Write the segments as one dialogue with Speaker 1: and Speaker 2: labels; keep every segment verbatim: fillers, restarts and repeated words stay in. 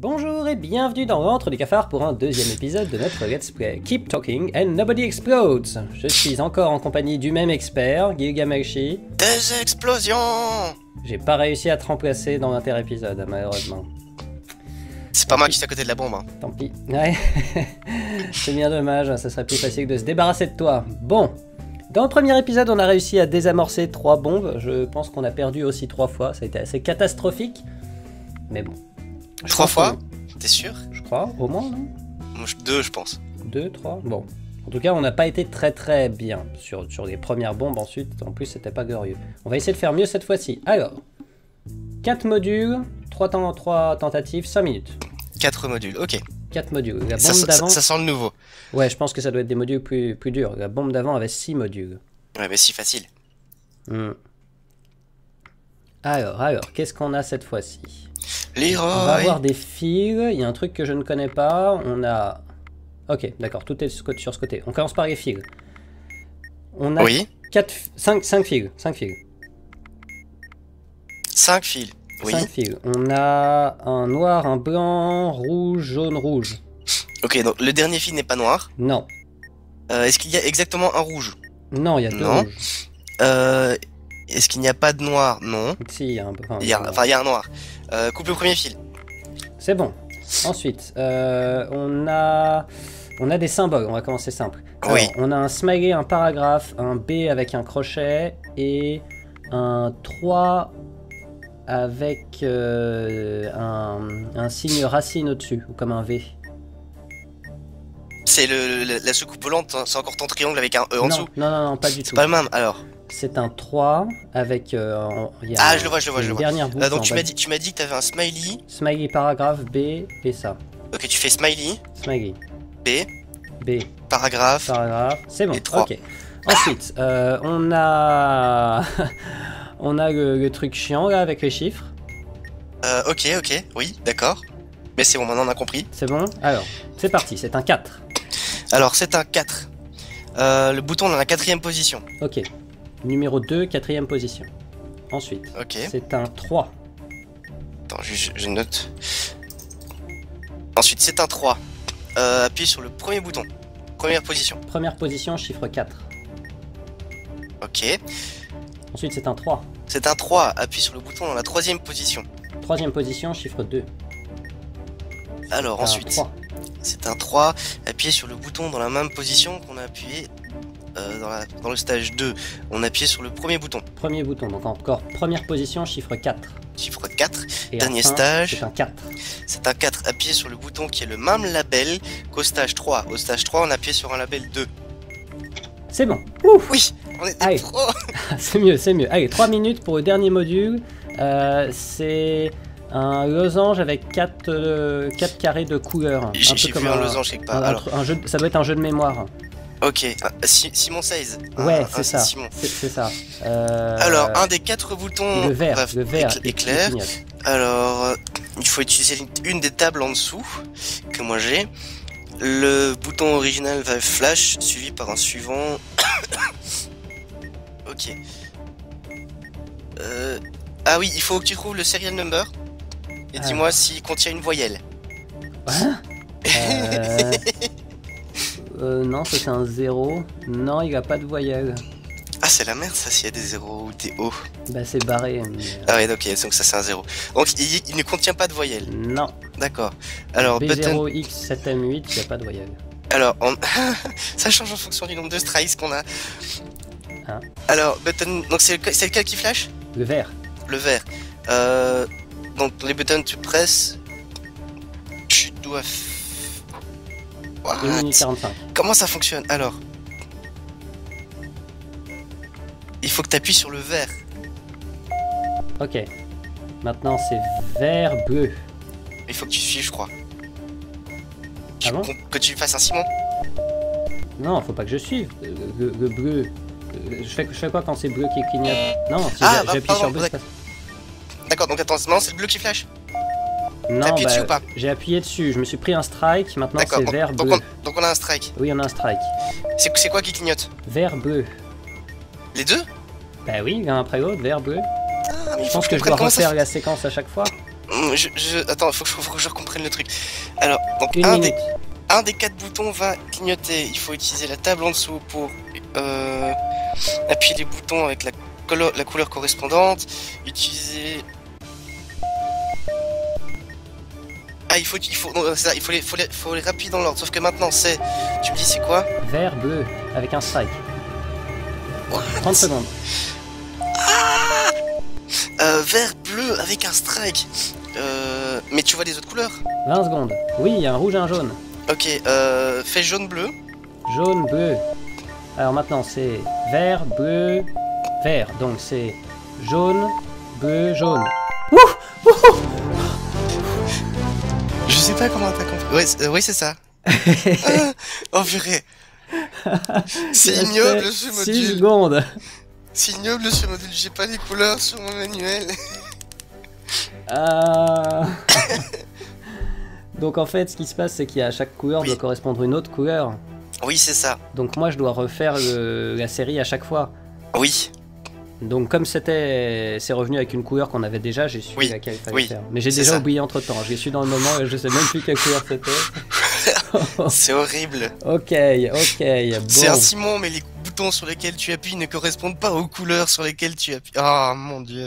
Speaker 1: Bonjour et bienvenue dans Rentre du Cafard pour un deuxième épisode de notre Let's Play Keep Talking and Nobody Explodes. Je suis encore en compagnie du même expert, Gilgameshi.
Speaker 2: Des explosions!
Speaker 1: J'ai pas réussi à te remplacer dans l'inter-épisode, malheureusement.
Speaker 2: C'est pas moi qui suis à côté de la bombe. Hein.
Speaker 1: Tant pis. Ouais. C'est bien dommage, ça serait plus facile de se débarrasser de toi. Bon. Dans le premier épisode, on a réussi à désamorcer trois bombes. Je pense qu'on a perdu aussi trois fois. Ça a été assez catastrophique. Mais bon. Je
Speaker 2: trois fois? T'es sûr?
Speaker 1: Je crois, au moins, non?
Speaker 2: Deux, je pense.
Speaker 1: Deux, trois? Bon. En tout cas, on n'a pas été très très bien sur, sur les premières bombes. Ensuite, en plus, c'était pas glorieux. On va essayer de faire mieux cette fois-ci. Alors, quatre modules, trois tentatives, cinq minutes.
Speaker 2: quatre modules, ok.
Speaker 1: quatre modules. La bombe
Speaker 2: ça,
Speaker 1: d'avant...
Speaker 2: ça, ça sent le nouveau.
Speaker 1: Ouais, je pense que ça doit être des modules plus, plus durs. La bombe d'avant avait six modules.
Speaker 2: Ouais, mais si facile.
Speaker 1: Hmm. Alors, alors, qu'est-ce qu'on a cette fois-ci?
Speaker 2: Leroy.
Speaker 1: On va avoir des fils. Il y a un truc que je ne connais pas. On a... Ok, d'accord, tout est sur ce côté. On commence par les fils. On a
Speaker 2: oui.
Speaker 1: quatre, cinq, cinq fils. cinq fils.
Speaker 2: cinq fils. Oui.
Speaker 1: cinq fils. On a un noir, un blanc, rouge, jaune, rouge.
Speaker 2: Ok, donc le dernier fil n'est pas noir.
Speaker 1: Non.
Speaker 2: Euh, Est-ce qu'il y a exactement un rouge?
Speaker 1: Non, il y a deux
Speaker 2: non.
Speaker 1: rouges.
Speaker 2: Euh, Est-ce qu'il n'y a pas de noir? Non.
Speaker 1: Si, il y a un peu. Enfin,
Speaker 2: il y a, enfin, il y a un noir. Euh, coupe le premier fil.
Speaker 1: C'est bon. Ensuite, euh, on a... On a des symboles, on va commencer simple. Alors,
Speaker 2: oui.
Speaker 1: On a un smiley, un paragraphe, un B avec un crochet et un trois avec euh, un, un signe racine au-dessus, ou comme un V.
Speaker 2: C'est le, le, la soucoupe volante, c'est encore ton triangle avec un E en
Speaker 1: non,
Speaker 2: dessous?
Speaker 1: Non, non, non, pas du tout.
Speaker 2: C'est pas le même, alors?
Speaker 1: C'est un trois avec... Euh, y a
Speaker 2: ah,
Speaker 1: un,
Speaker 2: je le vois, je le vois, je le vois.
Speaker 1: Dernière boucle
Speaker 2: euh, donc tu m'as
Speaker 1: dit,
Speaker 2: dit, tu m'as dit que t'avais un smiley.
Speaker 1: Smiley, paragraphe, B, et ça.
Speaker 2: Ok, tu fais smiley.
Speaker 1: Smiley.
Speaker 2: B.
Speaker 1: B.
Speaker 2: Paragraphe.
Speaker 1: Paragraphe. C'est bon.
Speaker 2: Et trois.
Speaker 1: Ok. Ensuite, euh, on a... on a le, le truc chiant là avec les chiffres.
Speaker 2: Euh, ok, ok, oui, d'accord. Mais c'est bon, maintenant on a compris.
Speaker 1: C'est bon? Alors, c'est parti, c'est un quatre.
Speaker 2: Alors, c'est un quatre. Euh, le bouton dans la quatrième position.
Speaker 1: Ok. Numéro deux, quatrième position. Ensuite,
Speaker 2: ok.
Speaker 1: C'est un trois.
Speaker 2: Attends, je, je note. Ensuite, c'est un trois. Euh, appuie sur le premier bouton. Première position.
Speaker 1: Première position, chiffre quatre.
Speaker 2: Ok.
Speaker 1: Ensuite, c'est un trois.
Speaker 2: C'est un trois. Appuie sur le bouton dans la troisième position.
Speaker 1: Troisième position, chiffre deux.
Speaker 2: Alors, ensuite, c'est un trois. Appuyez sur le bouton dans la même position qu'on a appuyé euh, dans, la, dans le stage deux. On a appuyé sur le premier bouton.
Speaker 1: Premier bouton, donc encore première position, chiffre quatre.
Speaker 2: Chiffre quatre.
Speaker 1: Et
Speaker 2: Dernier
Speaker 1: enfin,
Speaker 2: stage.
Speaker 1: C'est un quatre.
Speaker 2: C'est un quatre. Appuyez sur le bouton qui est le même label qu'au stage trois. Au stage trois, on a appuyé sur un label deux.
Speaker 1: C'est bon. Ouf.
Speaker 2: Oui, on est des pros.
Speaker 1: C'est mieux, c'est mieux. Allez, trois minutes pour le dernier module. Euh, c'est un losange avec quatre euh, carrés de couleurs.
Speaker 2: J'ai vu un, un losange quelque part.
Speaker 1: Un,
Speaker 2: Alors.
Speaker 1: Un jeu, ça doit être un jeu de mémoire.
Speaker 2: Ok, ah, Simon seize.
Speaker 1: Ouais,
Speaker 2: ah,
Speaker 1: c'est ça. C'est ça. Euh...
Speaker 2: Alors, un des quatre boutons.
Speaker 1: Le vert,
Speaker 2: bref,
Speaker 1: le vert
Speaker 2: éclair. Alors, euh, il faut utiliser une des tables en dessous que moi j'ai. Le bouton original va flash, suivi par un suivant. Ok. Euh... Ah oui, il faut que tu trouves le serial number. Et ah. dis-moi s'il contient une voyelle.
Speaker 1: Hein euh... euh, non, ça c'est un zéro. Non, il n'y a pas de voyelle.
Speaker 2: Ah, c'est la merde ça, s'il y a des zéros ou des O.
Speaker 1: Bah, c'est barré. Mais...
Speaker 2: Ah ouais, ok, donc ça c'est un zéro. Donc il, il ne contient pas de voyelle.
Speaker 1: Non.
Speaker 2: D'accord. Alors,
Speaker 1: B zéro X sept M huit, il n'y a pas de voyelle.
Speaker 2: Alors, on... ça change en fonction du nombre de strikes qu'on a.
Speaker 1: Hein?
Speaker 2: Alors, button, donc c'est le... lequel qui flash?
Speaker 1: Le vert.
Speaker 2: Le vert. Euh... Donc les buttons tu presses. Tu dois. What?
Speaker 1: une minute quarante-cinq.
Speaker 2: Comment ça fonctionne? Alors. Il faut que tu appuies sur le vert.
Speaker 1: Ok. Maintenant c'est vert bleu.
Speaker 2: Il faut que tu suives, je crois.
Speaker 1: Ah bon?
Speaker 2: Que tu fasses un Simon?
Speaker 1: Non, faut pas que je suive. Le, le bleu. Je fais, je fais quoi quand c'est bleu qui clignote? Non, si
Speaker 2: ah,
Speaker 1: j'appuie
Speaker 2: bah,
Speaker 1: sur bleu.
Speaker 2: D'accord, donc attends, non, c'est le bleu qui flash?
Speaker 1: Non,
Speaker 2: appuyé
Speaker 1: bah,
Speaker 2: dessus ou pas?
Speaker 1: J'ai appuyé dessus, je me suis pris un strike, maintenant c'est vert
Speaker 2: donc
Speaker 1: bleu.
Speaker 2: On, donc on a un strike.
Speaker 1: Oui, on a un strike.
Speaker 2: C'est quoi qui clignote?
Speaker 1: Vert bleu.
Speaker 2: Les deux?
Speaker 1: Bah oui, l'un après l'autre, vert bleu.
Speaker 2: Ah, mais
Speaker 1: je
Speaker 2: il
Speaker 1: pense
Speaker 2: faut
Speaker 1: que,
Speaker 2: que
Speaker 1: je dois refaire
Speaker 2: ça...
Speaker 1: la séquence à chaque fois.
Speaker 2: Je, je... Attends, il faut, faut que je comprenne le truc. Alors, donc
Speaker 1: Une
Speaker 2: un
Speaker 1: minute.
Speaker 2: des, un des quatre boutons va clignoter. Il faut utiliser la table en dessous pour euh, appuyer les boutons avec la, la couleur correspondante. Utiliser... Ah, il faut, il faut, non, ça, il faut les, faut les, faut les rappuyer dans l'ordre. Sauf que maintenant, c'est, tu me dis c'est quoi?
Speaker 1: Vert, bleu, avec un strike.
Speaker 2: What?
Speaker 1: trente secondes.
Speaker 2: Ah euh, vert, bleu avec un strike. Euh, mais tu vois les autres couleurs?
Speaker 1: vingt secondes. Oui, il y a un rouge et un jaune.
Speaker 2: Ok, euh, fais jaune, bleu.
Speaker 1: Jaune, bleu. Alors maintenant, c'est vert, bleu, vert. Donc c'est jaune, bleu, jaune. Ouh, ouh.
Speaker 2: Je sais pas comment t'as compris. Ouais, euh, oui, c'est ça. Ah, oh purée. C'est ignoble ce module.
Speaker 1: six secondes.
Speaker 2: C'est ignoble ce module. J'ai pas les couleurs sur mon manuel.
Speaker 1: Euh... Donc en fait, ce qui se passe, c'est qu'à chaque couleur oui. doit correspondre une autre couleur.
Speaker 2: Oui, c'est ça.
Speaker 1: Donc moi, je dois refaire le... la série à chaque fois.
Speaker 2: Oui.
Speaker 1: Donc comme c'était, c'est revenu avec une couleur qu'on avait déjà, j'ai su
Speaker 2: oui.
Speaker 1: laquelle il fallait
Speaker 2: oui.
Speaker 1: faire. Mais j'ai déjà ça. oublié entre temps. J'ai su dans le moment et je sais même plus quelle couleur c'était.
Speaker 2: C'est horrible.
Speaker 1: Ok, ok. Bon.
Speaker 2: C'est un ciment, mais les boutons sur lesquels tu appuies ne correspondent pas aux couleurs sur lesquelles tu appuies. Ah, oh, mon dieu.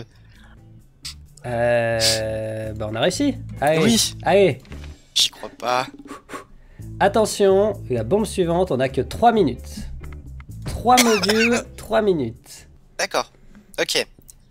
Speaker 1: Euh... Bah on a réussi. Allez.
Speaker 2: Oui.
Speaker 1: Allez.
Speaker 2: J'y crois pas.
Speaker 1: Attention, la bombe suivante, on a que trois minutes. trois modules, trois minutes.
Speaker 2: D'accord. Ok.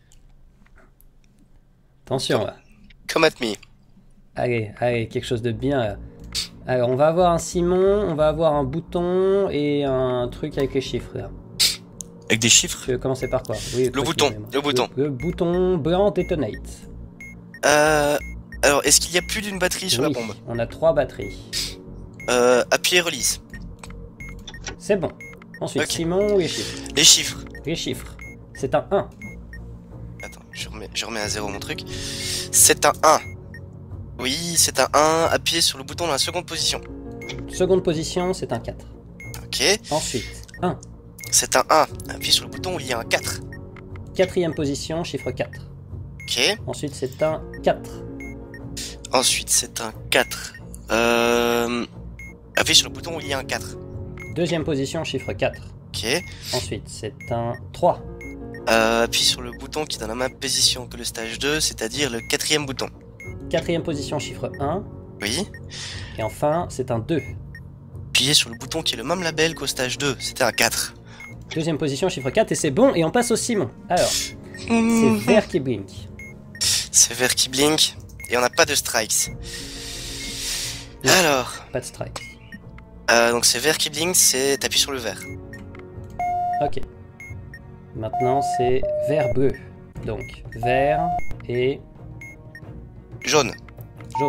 Speaker 1: Attention
Speaker 2: Come,
Speaker 1: là.
Speaker 2: Come at me.
Speaker 1: Allez, allez, quelque chose de bien là. Alors on va avoir un ciment, on va avoir un bouton et un truc avec les chiffres là.
Speaker 2: Avec des chiffres?
Speaker 1: Tu veux commencer par quoi? Oui,
Speaker 2: le bouton, le bouton.
Speaker 1: Le, le bouton blanc détonate.
Speaker 2: Euh... Alors, est-ce qu'il y a plus d'une batterie sur
Speaker 1: oui,
Speaker 2: la bombe?
Speaker 1: On a trois batteries.
Speaker 2: Euh... Appuyez release.
Speaker 1: C'est bon. Ensuite, okay. Ciment ou les chiffres?
Speaker 2: Les chiffres.
Speaker 1: Les chiffres. C'est un un.
Speaker 2: Attends, je remets, je remets à zéro mon truc. C'est un un. Oui, c'est un un. Appuyez sur le bouton dans la seconde position.
Speaker 1: Seconde position, c'est un quatre.
Speaker 2: Ok.
Speaker 1: Ensuite, un.
Speaker 2: C'est un un. Appuyez sur le bouton où il y a un quatre.
Speaker 1: Quatrième position, chiffre quatre.
Speaker 2: Ok.
Speaker 1: Ensuite, c'est un quatre.
Speaker 2: Ensuite, c'est un quatre. Euh... Appuyez sur le bouton où il y a un quatre.
Speaker 1: Deuxième position, chiffre quatre.
Speaker 2: Ok.
Speaker 1: Ensuite, c'est un trois.
Speaker 2: Euh, appuie sur le bouton qui est dans la même position que le stage deux, c'est-à-dire le quatrième bouton.
Speaker 1: Quatrième position, chiffre un.
Speaker 2: Oui.
Speaker 1: Et enfin, c'est un deux.
Speaker 2: Appuyez sur le bouton qui est le même label qu'au stage deux, c'était un quatre.
Speaker 1: Deuxième position, chiffre quatre, et c'est bon, et on passe au ciment. Alors, mmh. c'est vert qui blink.
Speaker 2: C'est vert qui blink, et on n'a pas de strikes.
Speaker 1: Non,
Speaker 2: alors...
Speaker 1: Pas de strikes.
Speaker 2: Euh, donc c'est vert qui blink, c'est t'appuies sur le vert.
Speaker 1: Ok. Maintenant c'est vert bleu. Donc vert et...
Speaker 2: Jaune.
Speaker 1: Jaune.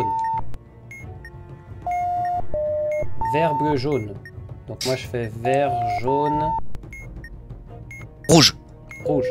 Speaker 1: Vert, bleu, jaune. Donc moi je fais vert, jaune...
Speaker 2: Rouge.
Speaker 1: Rouge.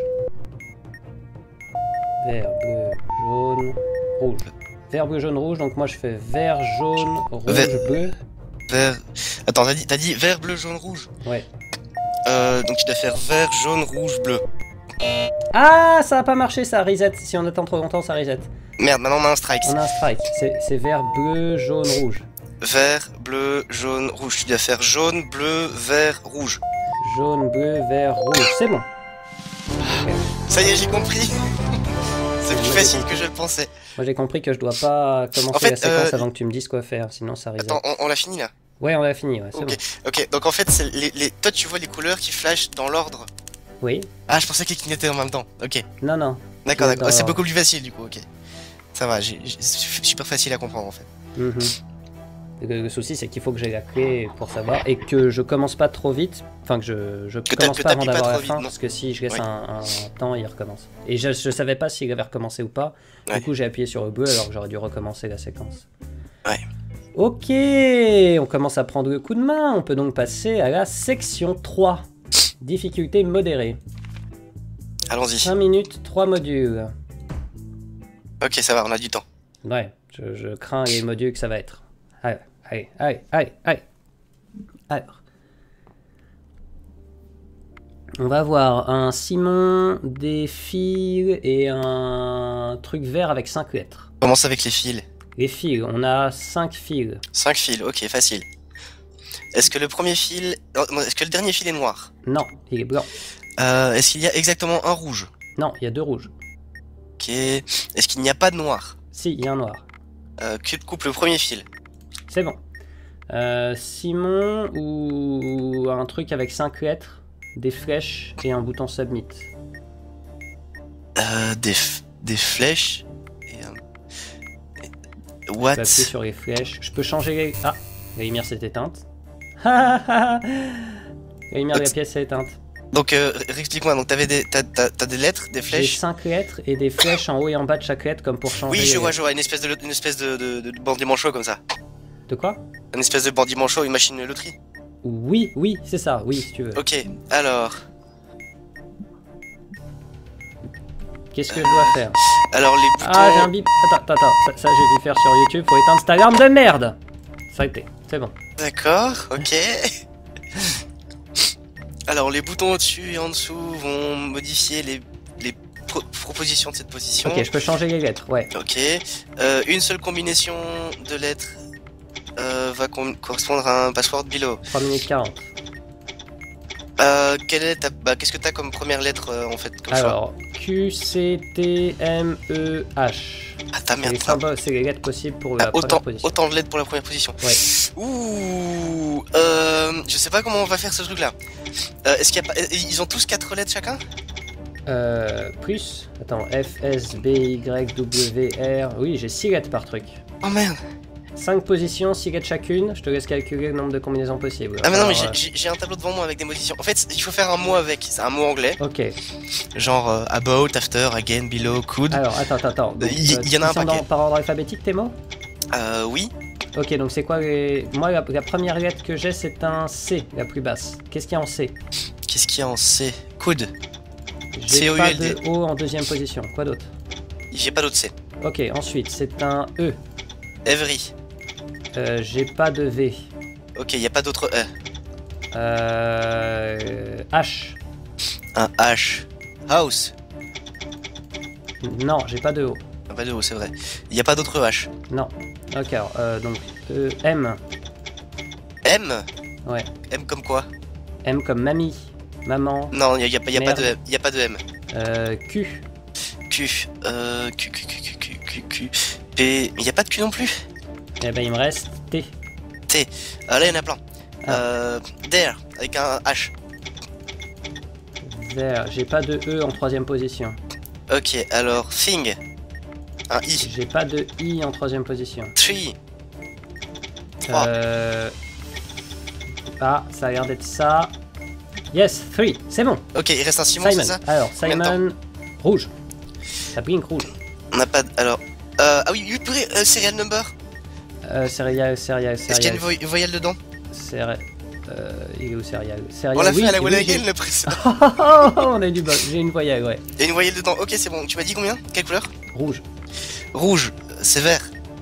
Speaker 1: Vert, bleu, jaune, rouge. Vert, bleu, jaune, rouge. Donc moi je fais vert, jaune, rouge, vert. bleu.
Speaker 2: Vert... Attends, t'as dit, t'as dit vert, bleu, jaune, rouge?
Speaker 1: Ouais.
Speaker 2: Euh, donc tu dois faire vert, jaune, rouge, bleu.
Speaker 1: Ah, ça a pas marché, ça reset. Si on attend trop longtemps, ça reset.
Speaker 2: Merde, maintenant on a un strike.
Speaker 1: On a un strike. C'est vert, bleu, jaune, rouge.
Speaker 2: Vert, bleu, jaune, rouge. Tu dois faire jaune, bleu, vert, rouge.
Speaker 1: Jaune, bleu, vert, rouge. C'est bon.
Speaker 2: Ça y est, j'ai compris. C'est plus facile que je le pensais.
Speaker 1: Moi j'ai compris que je dois pas commencer en fait, la séquence euh... avant que tu me dises quoi faire, sinon ça reset.
Speaker 2: Attends, on, on l'a fini là?
Speaker 1: Ouais, on l'a fini, ouais, c'est
Speaker 2: okay.
Speaker 1: bon.
Speaker 2: Ok, donc en fait, les, les... toi tu vois les couleurs qui flashent dans l'ordre?
Speaker 1: Oui.
Speaker 2: Ah, je pensais qu'ils clignotaient en même temps, ok.
Speaker 1: Non, non.
Speaker 2: D'accord, d'accord, c'est beaucoup plus facile du coup, ok. Ça va, c'est super facile à comprendre en fait.
Speaker 1: Mm-hmm. Le, le souci c'est qu'il faut que j'ai la clé pour savoir et que je commence pas trop vite, enfin que je, je
Speaker 2: que
Speaker 1: commence pas avant d'avoir la
Speaker 2: vite,
Speaker 1: fin,
Speaker 2: non.
Speaker 1: parce que si je laisse
Speaker 2: oui.
Speaker 1: un, un temps, il recommence. Et je, je savais pas s'il avait recommencé ou pas,
Speaker 2: ouais.
Speaker 1: Du coup j'ai appuyé sur le bleu alors que j'aurais dû recommencer la séquence.
Speaker 2: Ouais.
Speaker 1: Ok, on commence à prendre le coup de main, on peut donc passer à la section trois. Difficulté modérée.
Speaker 2: Allons-y.
Speaker 1: cinq minutes, trois modules.
Speaker 2: Ok, ça va, on a du temps.
Speaker 1: Ouais, je, je crains les modules que ça va être. Allez, allez, allez, allez, allez. Alors. On va avoir un Simon, des fils et un truc vert avec cinq lettres.
Speaker 2: On commence avec les fils.
Speaker 1: Les fils, on a cinq fils.
Speaker 2: cinq fils, ok, facile. Est-ce que le premier fil... Est-ce que le dernier fil est noir?
Speaker 1: Non, il est blanc.
Speaker 2: Euh, Est-ce qu'il y a exactement un rouge?
Speaker 1: Non, il y a deux rouges.
Speaker 2: Ok. Est-ce qu'il n'y a pas de noir?
Speaker 1: Si, il y a un noir.
Speaker 2: Euh, que coupe le premier fil?
Speaker 1: C'est bon. Euh, Simon ou un truc avec cinq lettres, des flèches et un bouton submit.
Speaker 2: Euh, des, des flèches et un... What?
Speaker 1: Je peux appuyer sur les flèches. Je peux changer les... Ah, la lumière s'est éteinte. La lumière de la pièce s'est éteinte.
Speaker 2: Donc, euh, explique-moi, donc t'avais des, t'as, t'as, t'as des lettres, des
Speaker 1: J'ai
Speaker 2: flèches?
Speaker 1: cinq lettres et des flèches en haut et en bas de chaque lettre comme pour changer.
Speaker 2: Oui, je
Speaker 1: les
Speaker 2: vois,
Speaker 1: lettres.
Speaker 2: je vois, une espèce de, une espèce de, de, de bandit manchot comme ça.
Speaker 1: De quoi?
Speaker 2: Une espèce de bandit manchot, une machine de loterie.
Speaker 1: Oui, oui, c'est ça, oui, si tu veux.
Speaker 2: Ok, alors...
Speaker 1: Qu'est-ce que je dois faire?
Speaker 2: Alors, les boutons...
Speaker 1: Ah, j'ai un bip. Attends, attends, attends. Ça, ça, j'ai dû faire sur YouTube. Faut éteindre cette alarme de merde. Ça a été, c'est bon.
Speaker 2: D'accord, ok. Alors, les boutons au-dessus et en dessous vont modifier les, les pro propositions de cette position.
Speaker 1: Ok, je peux changer les lettres, ouais.
Speaker 2: Ok. Euh, une seule combinaison de lettres euh, va correspondre à un password below.
Speaker 1: trois minutes quarante.
Speaker 2: Euh, quelle est ta... bah, qu'est-ce que t'as comme première lettre euh, en fait comme
Speaker 1: Alors, Q, C, T, M, E, H.
Speaker 2: Ah ta
Speaker 1: C'est
Speaker 2: merde.
Speaker 1: les symboles, c'est les lettres possibles pour
Speaker 2: Ah,
Speaker 1: la
Speaker 2: autant,
Speaker 1: première position.
Speaker 2: autant de lettres pour la première position.
Speaker 1: Ouais.
Speaker 2: Ouh. Euh, je sais pas comment on va faire ce truc là. Euh, Est-ce qu'il y a pas... Ils ont tous quatre lettres chacun?
Speaker 1: Euh, plus. Attends, F, S, B, Y, W, R. Oui, j'ai six lettres par truc.
Speaker 2: Oh merde.
Speaker 1: cinq positions, six lettres chacune. Je te laisse calculer le nombre de combinaisons possibles.
Speaker 2: Ah mais non mais
Speaker 1: Alors,
Speaker 2: j'ai j'ai un tableau devant moi avec des modifications. En fait il faut faire un mot avec, c'est un mot anglais.
Speaker 1: Ok.
Speaker 2: Genre euh, about, after, again, below, could.
Speaker 1: Alors, attends, attends, attends. Donc,
Speaker 2: Il y-
Speaker 1: euh,
Speaker 2: il y en a un
Speaker 1: ils sont
Speaker 2: paquet.
Speaker 1: dans- par ordre alphabétique tes mots?
Speaker 2: Euh oui.
Speaker 1: Ok, donc c'est quoi les... Moi, la, la première lettre que j'ai, c'est un C, la plus basse. Qu'est-ce qu'il y a en C?
Speaker 2: Qu'est-ce qu'il y a en C? Could.
Speaker 1: J'ai
Speaker 2: C O U
Speaker 1: pas
Speaker 2: L D.
Speaker 1: de O en deuxième position. Quoi d'autre?
Speaker 2: J'ai pas d'autre C.
Speaker 1: Ok, ensuite, c'est un E.
Speaker 2: Every.
Speaker 1: Euh, J'ai pas de V.
Speaker 2: Ok, il y a pas d'autre E.
Speaker 1: Euh... H.
Speaker 2: Un H. House.
Speaker 1: Non, j'ai pas de O.
Speaker 2: Ah, pas de O, c'est vrai. Il y a pas d'autre H.
Speaker 1: Non. Ok, alors, euh, donc, E, M.
Speaker 2: M.
Speaker 1: Ouais.
Speaker 2: M comme quoi?
Speaker 1: M comme mamie. Maman.
Speaker 2: Non, il y a, y a pas- y a pas
Speaker 1: Merde.
Speaker 2: de M. Y a pas de M.
Speaker 1: Euh, Q.
Speaker 2: Q. Euh, Q, Q, Q, Q, Q, Q, Q. P. Mais y a pas de Q non plus.
Speaker 1: Et ben, il me reste T.
Speaker 2: T. Ah là, il y en a plein.
Speaker 1: Ah.
Speaker 2: Euh, there. Avec un H.
Speaker 1: Vert. J'ai pas de E en troisième position.
Speaker 2: Ok, alors, thing. Un I.
Speaker 1: J'ai pas de I en troisième position.
Speaker 2: Tree. trois.
Speaker 1: Euh... Ah, ça a l'air d'être ça. Yes, three, c'est bon.
Speaker 2: Ok, il reste un Simon,
Speaker 1: Simon.
Speaker 2: c'est ça?
Speaker 1: Alors,
Speaker 2: Combien de
Speaker 1: Simon, rouge. Ça blink rouge.
Speaker 2: On n'a pas de... Alors... Euh, ah oui, oui, purée, euh, serial number.
Speaker 1: Euh, céréales, céréales,
Speaker 2: Est-ce qu'il y a
Speaker 1: céréales.
Speaker 2: une, vo- une voyelle dedans?
Speaker 1: Céré... Euh, il est où céréales? Céréales,
Speaker 2: On l'a fait
Speaker 1: oui,
Speaker 2: à la
Speaker 1: oui,
Speaker 2: Wallagan
Speaker 1: j'ai-
Speaker 2: le précédent.
Speaker 1: On a eu du bol, j'ai une voyelle, ouais.
Speaker 2: Il y a une voyelle dedans, ok c'est bon. Tu m'as dit combien? Quelle couleur?
Speaker 1: Rouge.
Speaker 2: Rouge, c'est vert.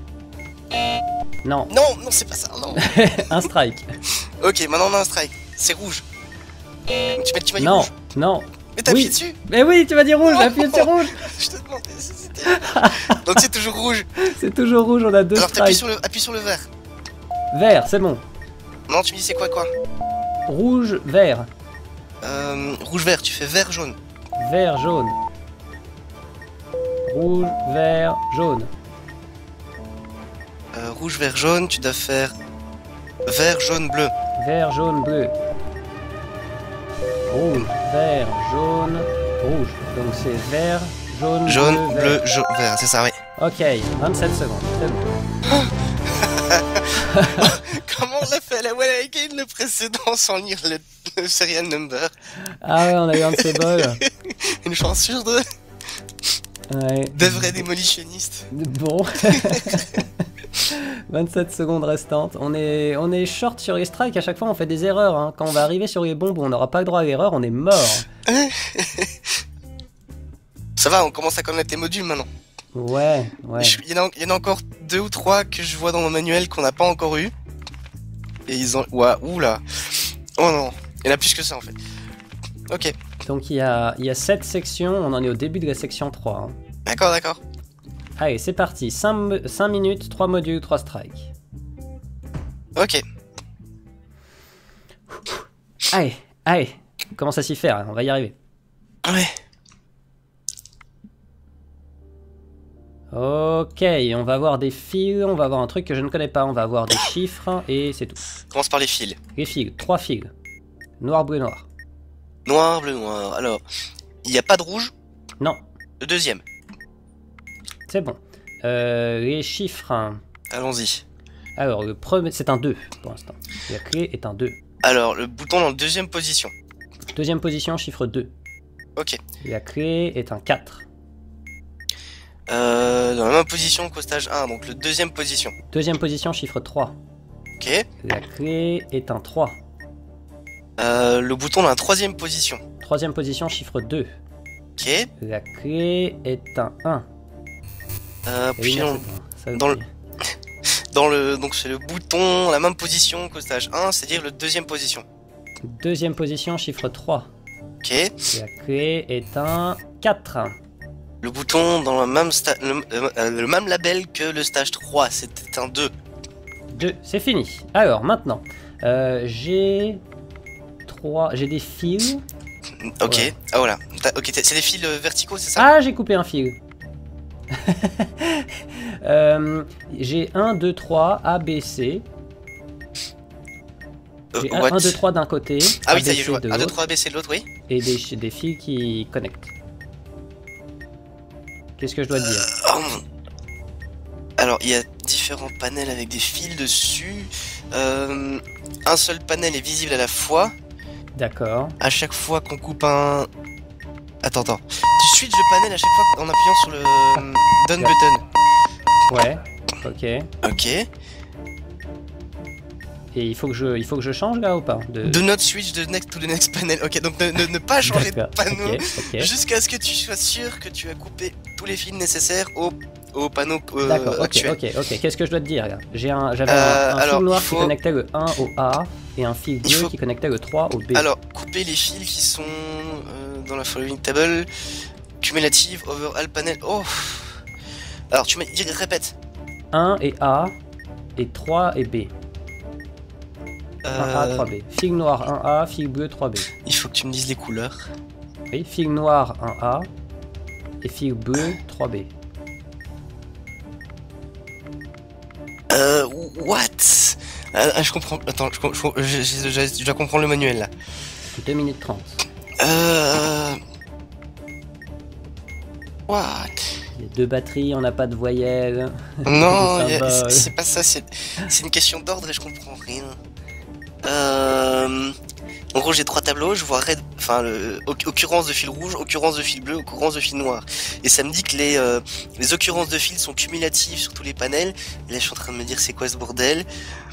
Speaker 1: Non,
Speaker 2: Non, non c'est pas ça, non.
Speaker 1: un strike.
Speaker 2: Ok, maintenant on a un strike. C'est rouge. Tu m'as tu m'as dit
Speaker 1: Non,
Speaker 2: rouge.
Speaker 1: non.
Speaker 2: Mais t'as
Speaker 1: Oui.
Speaker 2: appuyé dessus.
Speaker 1: Mais oui, tu m'as dit rouge, appuyé sur rouge.
Speaker 2: Je te demandais si c'était... Donc c'est toujours rouge.
Speaker 1: C'est toujours rouge, on a deux
Speaker 2: Alors t'appuies
Speaker 1: strikes.
Speaker 2: sur, le... appuie sur le vert.
Speaker 1: Vert, c'est bon.
Speaker 2: Non, tu me dis c'est quoi quoi?
Speaker 1: Rouge, vert.
Speaker 2: Euh, rouge vert, tu fais vert jaune.
Speaker 1: Vert, jaune. Rouge, vert, jaune.
Speaker 2: Euh, rouge vert jaune, tu dois faire vert jaune bleu.
Speaker 1: Vert, jaune, bleu. Rouge, vert, jaune, rouge. Donc c'est vert, jaune,
Speaker 2: Jaune,
Speaker 1: bleu,
Speaker 2: bleu,
Speaker 1: vert.
Speaker 2: jaune, vert, c'est ça, oui.
Speaker 1: Ok, vingt-sept secondes. C'est bon.
Speaker 2: Comment on l'a fait à la Wallagan le précédent sans lire le, le serial number?
Speaker 1: Ah ouais, on a eu un de ces bols.
Speaker 2: Une chance sur deux.
Speaker 1: Ouais.
Speaker 2: De vrais démolitionnistes.
Speaker 1: Bon. vingt-sept secondes restantes. On est, on est short sur les strikes. À chaque fois, on fait des erreurs. Hein. Quand on va arriver sur les bombes où on n'aura pas le droit à l'erreur, on est mort.
Speaker 2: Ça va, on commence à connaître les modules maintenant.
Speaker 1: Ouais, ouais.
Speaker 2: Je- Il y, en a- il y en a encore deux ou trois que je vois dans mon manuel qu'on n'a pas encore eu. Et ils ont... Ouah, oula. Oh non, il y en a plus que ça en fait. Ok.
Speaker 1: Donc il y a, il y a sept sections, on en est au début de la section trois. Hein.
Speaker 2: D'accord, d'accord.
Speaker 1: Allez, c'est parti. cinq minutes, trois modules, trois strikes.
Speaker 2: Ok.
Speaker 1: Allez, allez. On commence à s'y faire, hein, on va y arriver.
Speaker 2: Ouais.
Speaker 1: Ok, on va voir des fils, on va voir un truc que je ne connais pas, on va voir des chiffres et c'est tout.
Speaker 2: Commence par les fils.
Speaker 1: Les fils, trois fils. Noir, bleu, noir.
Speaker 2: Noir, bleu, noir. Alors, il n'y a pas de rouge?
Speaker 1: Non.
Speaker 2: Le deuxième.
Speaker 1: C'est bon. Euh, les chiffres.
Speaker 2: Allons-y.
Speaker 1: Alors, le premier, c'est un deux pour l'instant. La clé est un deux.
Speaker 2: Alors, le bouton dans la deuxième position.
Speaker 1: Deuxième position, chiffre deux.
Speaker 2: Ok.
Speaker 1: La clé est un quatre.
Speaker 2: Euh, dans la même position qu'au stage un, donc le deuxième position.
Speaker 1: Deuxième position, chiffre trois.
Speaker 2: Ok.
Speaker 1: La clé est un trois.
Speaker 2: Euh, le bouton dans la troisième position.
Speaker 1: Troisième position, chiffre deux.
Speaker 2: Ok.
Speaker 1: La clé est un un.
Speaker 2: Euh, puis
Speaker 1: non,
Speaker 2: dans, dans le, dans le, donc c'est le bouton, la même position qu'au stage un, c'est-à-dire le deuxième position.
Speaker 1: Deuxième position, chiffre trois.
Speaker 2: Ok.
Speaker 1: La clé est un quatre.
Speaker 2: Le bouton dans le même, sta le, le, le même label que le stage trois, c'était un deux.
Speaker 1: deux, c'est fini. Alors, maintenant, euh, j'ai trois, j'ai des fils.
Speaker 2: Ok,
Speaker 1: Voilà.
Speaker 2: ah voilà. Ok, c'est des fils verticaux, c'est ça?
Speaker 1: Ah, j'ai coupé un fil. euh, j'ai un, deux, trois, A, B, C. J'ai
Speaker 2: euh,
Speaker 1: un, deux, trois d'un côté.
Speaker 2: Ah oui,
Speaker 1: A,
Speaker 2: ça
Speaker 1: B,
Speaker 2: y est,
Speaker 1: C
Speaker 2: je vois.
Speaker 1: de
Speaker 2: un, deux,
Speaker 1: l'autre,
Speaker 2: trois, A B C de l'autre, oui.
Speaker 1: et des, des fils qui connectent. Qu'est-ce que je dois te dire?
Speaker 2: Oh mon... Alors, il y a différents panels avec des fils dessus. Euh, un seul panel est visible à la fois.
Speaker 1: D'accord.
Speaker 2: À chaque fois qu'on coupe un... Attends, attends. Tu switches de panel à chaque fois en appuyant sur le euh, down button.
Speaker 1: Ouais. Ok.
Speaker 2: Ok.
Speaker 1: Et il faut que je, il faut que je change là ou pas de...
Speaker 2: Do not switch the next to the next panel. Ok, donc ne, ne, ne pas changer de panneau
Speaker 1: okay, okay.
Speaker 2: jusqu'à ce que tu sois sûr que tu as coupé tous les fils nécessaires au, au panneau euh,
Speaker 1: D'accord, ok,
Speaker 2: actuel.
Speaker 1: ok, ok. Qu'est-ce que je dois te dire là? J'ai un, j'avais
Speaker 2: euh,
Speaker 1: un, un
Speaker 2: alors,
Speaker 1: fil noir
Speaker 2: faut...
Speaker 1: qui connectait le un au A et un fil bleu
Speaker 2: faut...
Speaker 1: qui connectait le trois au B.
Speaker 2: Alors, couper les fils qui sont euh, dans la following table, cumulative over all panel. Oh. Alors, tu me répète.
Speaker 1: un et A et trois et B.
Speaker 2: Euh...
Speaker 1: un A, trois B. Fil noir un A, fil bleu trois B.
Speaker 2: Il faut que tu me dises les couleurs.
Speaker 1: Oui, fil noir un A et fil bleu trois B.
Speaker 2: Euh, what? Ah, je comprends. Attends, je, je, je, je, je, je dois comprendre le manuel là.
Speaker 1: deux minutes trente.
Speaker 2: Euh. What?
Speaker 1: Il y a deux batteries, on n'a pas de voyelles.
Speaker 2: Non, c'est pas ça, c'est une question d'ordre et je comprends rien. Euh. En gros, j'ai trois tableaux, je vois red, enfin, le, occurrence de fil rouge, occurrence de fil bleu, occurrence de fil noir. Et ça me dit que les, euh, les occurrences de fil sont cumulatives sur tous les panels. Et là, je suis en train de me dire, c'est quoi ce bordel?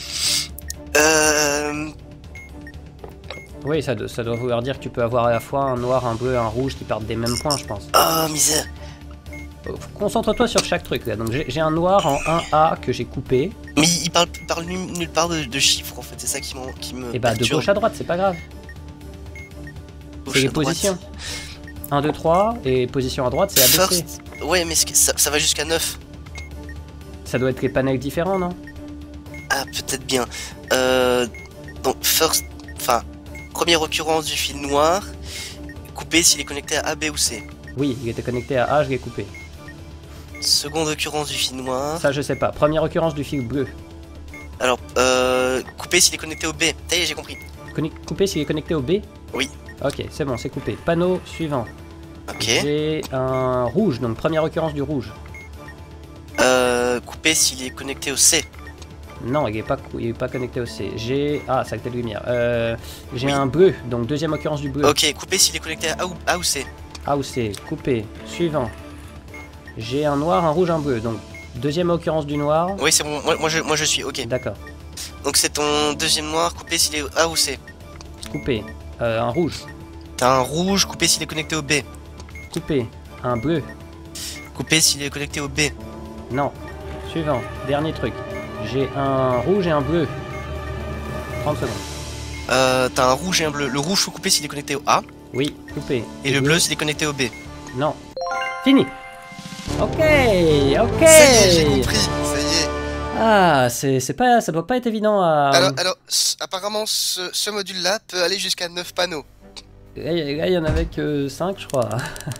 Speaker 2: Euh.
Speaker 1: Oui, ça, ça doit vouloir dire que tu peux avoir à la fois un noir, un bleu, un rouge qui partent des mêmes points, je pense.
Speaker 2: Oh, misère.
Speaker 1: Concentre-toi sur chaque truc là. Donc j'ai un noir en un A que j'ai coupé.
Speaker 2: Mais il parle, il parle nulle part de, de chiffres en fait, c'est ça qui, qui me.
Speaker 1: Et bah de gauche à droite, c'est pas grave. C'est les positions. un, deux, trois, et position à droite, c'est A B C.
Speaker 2: First... Ouais, mais ça, ça va jusqu'à neuf.
Speaker 1: Ça doit être les panels différents, non?
Speaker 2: Ah, peut-être bien. Euh, donc, first. Enfin, première occurrence du fil noir, coupé s'il est connecté à A, B ou C.
Speaker 1: Oui, il était connecté à A, je l'ai coupé.
Speaker 2: Seconde occurrence du fil noir.
Speaker 1: Ça, je sais pas. Première occurrence du fil bleu.
Speaker 2: Alors, euh, coupé s'il est connecté au B. Ça y est, j'ai compris.
Speaker 1: Coupé s'il est connecté au B?
Speaker 2: Oui.
Speaker 1: Ok, c'est bon, c'est coupé. Panneau suivant.
Speaker 2: Ok.
Speaker 1: J'ai un rouge, donc première occurrence du rouge.
Speaker 2: Euh, coupé s'il est connecté au C.
Speaker 1: Non, il est pas, il est pas connecté au C. J'ai... Ah, ça a été de lumière. Euh, J'ai
Speaker 2: oui.
Speaker 1: un bleu, donc deuxième occurrence du bleu.
Speaker 2: Ok, coupé s'il est connecté à A ou, A ou C.
Speaker 1: A ou C, coupé. Suivant. J'ai un noir, un rouge, un bleu. Donc, deuxième occurrence du noir.
Speaker 2: Oui, c'est bon. Moi, moi, je, moi, je suis. Ok.
Speaker 1: D'accord.
Speaker 2: Donc, c'est ton deuxième noir, coupé s'il est A ou C.
Speaker 1: Coupé. Euh, un rouge.
Speaker 2: T'as un rouge, coupé s'il est connecté au B.
Speaker 1: Coupé. Un bleu.
Speaker 2: Coupé s'il est connecté au B.
Speaker 1: Non. Suivant. Dernier truc. J'ai un rouge et un bleu. trente secondes.
Speaker 2: Euh, t'as un rouge et un bleu. Le rouge, faut couper s'il est connecté au A.
Speaker 1: Oui, loupé.
Speaker 2: Et le bleu, c'est connecté au B.
Speaker 1: Non. Fini. Ok, ok.
Speaker 2: Ça y est, j'ai compris, ça y est.
Speaker 1: Ah, c'est pas, ça doit pas être évident à...
Speaker 2: Alors, alors apparemment, ce, ce module-là peut aller jusqu'à neuf panneaux.
Speaker 1: Là, il y en avait que cinq, je crois.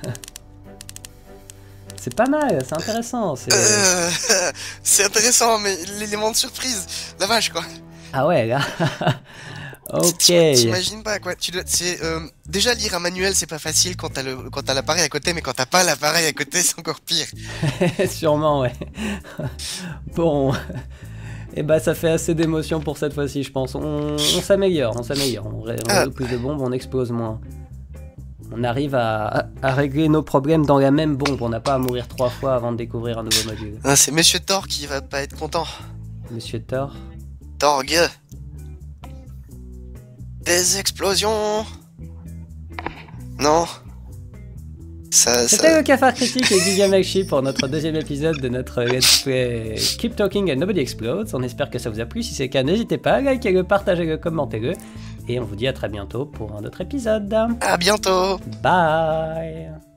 Speaker 1: C'est pas mal, c'est intéressant. C'est
Speaker 2: euh, intéressant, mais l'élément de surprise, la vache, quoi.
Speaker 1: Ah ouais, là. Ok.
Speaker 2: T'imagines pas, quoi. Tu dois, euh, déjà, lire un manuel, c'est pas facile quand t'as l'appareil à côté, mais quand t'as pas l'appareil à côté, c'est encore pire.
Speaker 1: Sûrement, ouais. Bon. Et bah, ça fait assez d'émotion pour cette fois-ci, je pense. On, on s'améliore, on s'améliore. On, on ah. résout plus de bombes, on explose moins. On arrive à, à régler nos problèmes dans la même bombe. On n'a pas à mourir trois fois avant de découvrir un nouveau module.
Speaker 2: Ah, c'est Monsieur Thor qui va pas être content.
Speaker 1: Monsieur Thor
Speaker 2: Torg. Des explosions. Non.
Speaker 1: C'était ça... le Cafard Critique et Gigamakshi pour notre deuxième épisode de notre Let's Play Keep Talking and Nobody Explodes. On espère que ça vous a plu. Si c'est le cas, n'hésitez pas à liker le, partager le, commentez-le. Et on vous dit à très bientôt pour un autre épisode.
Speaker 2: À bientôt.
Speaker 1: Bye.